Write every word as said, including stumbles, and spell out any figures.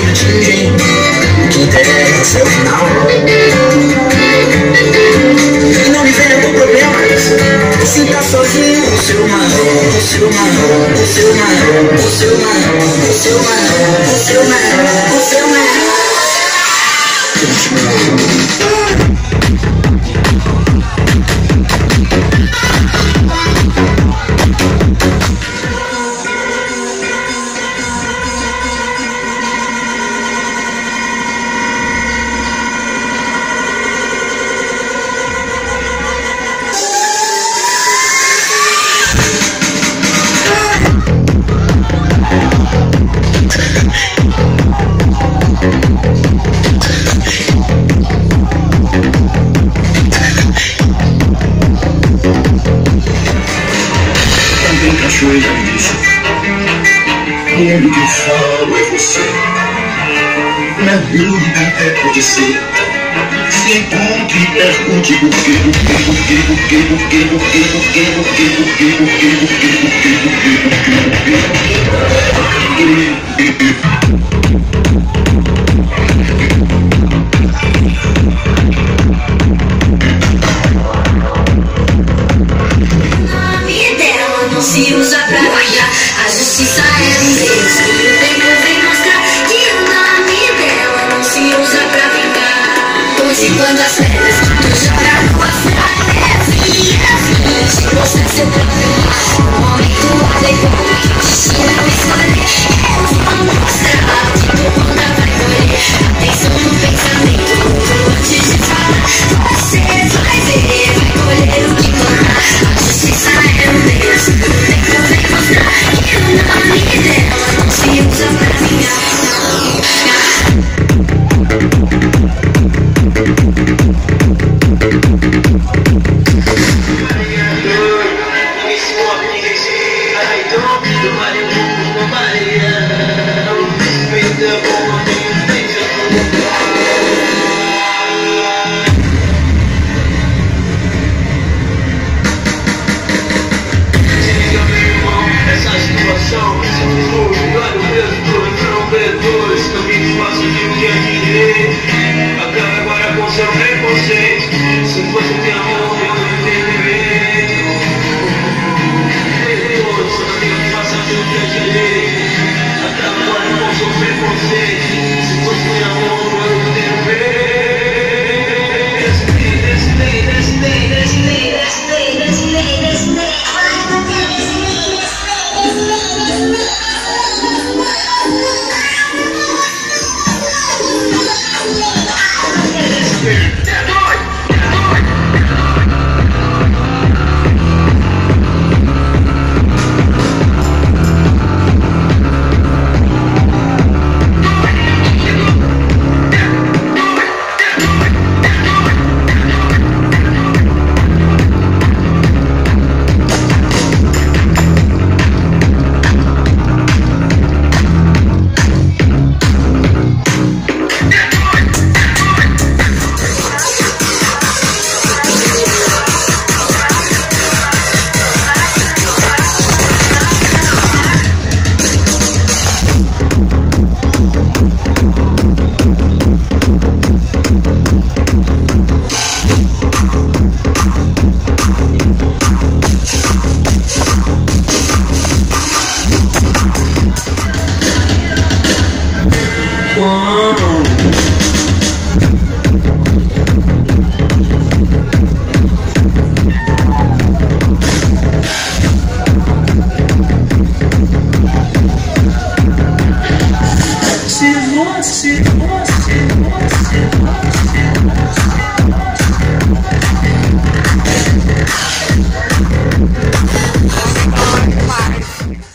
me atingem. O que interessa é o final. E não me venha com problemas. Se tá sozinho, o seu marrom, o seu marrom, o seu marrom, o seu marrom, o seu marrom, o seu marrom, o seu marrom. Cachorro já me disse: tudo que eu falo é você. Na dúvida até pode ser. Se encontre e pergunte por quê, por quê, por quê, por quê, por quê, por quê, por quê, por quê, por quê, por quê, por quê, por quê, por quê, por quê, por quê, por quê. Se usa pra vingar, a justiça é um Deus. E o tempo vem mostrar que o nome dela não se usa pra vingar. Hoje quando as pedras tu joga no astral, é assim, é assim. Se você é seu próprio mar, no momento adequado que o destino escolher, eu vou mostrar que tu nunca vai morrer. Atenção no pensamento, antes de falar, você vai ver, vai colher o que plantar. A justiça é um Deus. Que o nome dela não se usa pra vingar. Whoa.